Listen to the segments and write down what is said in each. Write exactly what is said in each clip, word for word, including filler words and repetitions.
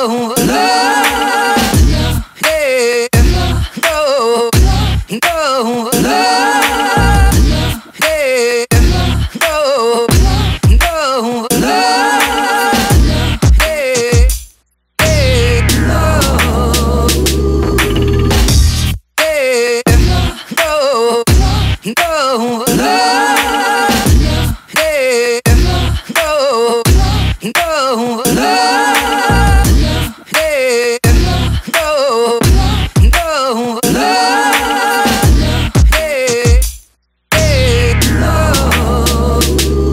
no, no, yeah, no, no, no, yeah, no, no, no, yeah, yeah, no, yeah, no, no, no. No, no, yeah, no, no, no, yeah, yeah, no,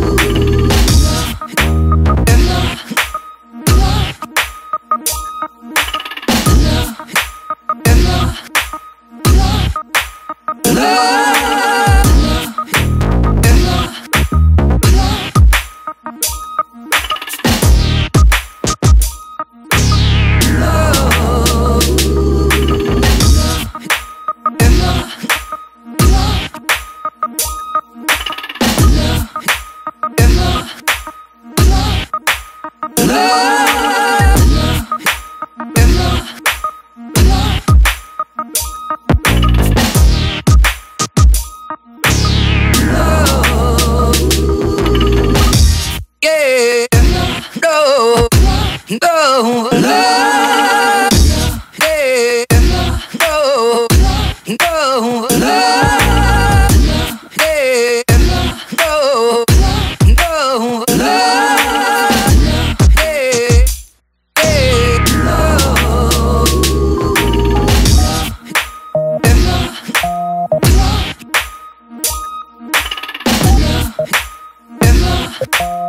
no, no, yeah, no, no, no, yeah, no, no, no, yeah, yeah, no.